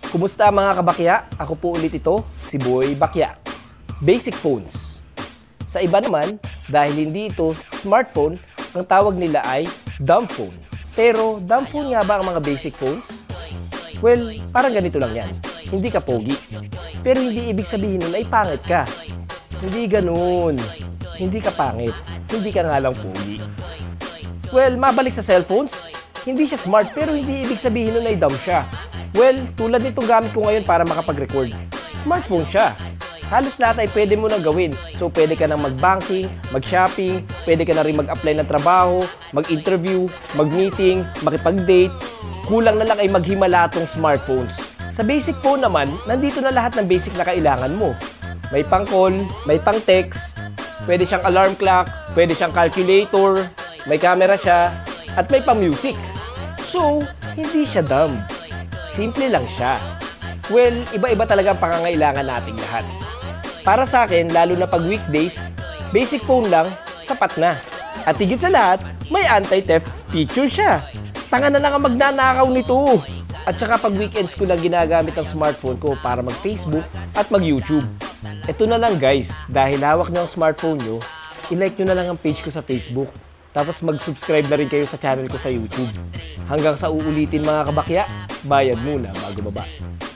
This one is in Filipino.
Kumusta mga kabakya? Ako po ulit ito, si Boy Bakya. Basic phones. Sa iba naman, dahil hindi ito smartphone, ang tawag nila ay dumb phone. Pero dumb phone nga ba ang mga basic phones? Well, parang ganito lang yan. Hindi ka pogi. Pero hindi ibig sabihin nun ay pangit ka. Hindi ganun. Hindi ka pangit. Hindi ka nga lang pogi. Well, mabalik sa cellphones, hindi siya smart pero hindi ibig sabihin nun ay dumb siya. Well, tulad nitong gamit ko ngayon para makapag-record. Smartphone siya. Halos lahat ay pwede mo nang gawin. So, pwede ka nang mag-banking, mag-shopping, pwede ka na rin mag-apply ng trabaho, mag-interview, mag-meeting, makipag-date. Kulang na lang ay maghimala itong smartphones. Sa basic phone naman, nandito na lahat ng basic na kailangan mo. May pang-call, may pang-text, pwede siyang alarm clock, pwede siyang calculator, may camera siya, at may pang-music. So, hindi siya dumb. Simple lang siya. Well, iba-iba talaga ang pangangailangan nating lahat. Para sa akin, lalo na pag weekdays, basic phone lang, sapat na. At higit sa lahat, may anti-theft feature siya. Tanga na lang ang magnanakaw nito. At saka pag weekends ko lang ginagamit ang smartphone ko para mag-Facebook at mag-YouTube. Ito na lang guys, dahil hawak niyo ang smartphone nyo, i-like nyo na lang ang page ko sa Facebook. Tapos mag-subscribe na rin kayo sa channel ko sa YouTube. Hanggang sa uulitin mga kabakya, bayad muna bago baba.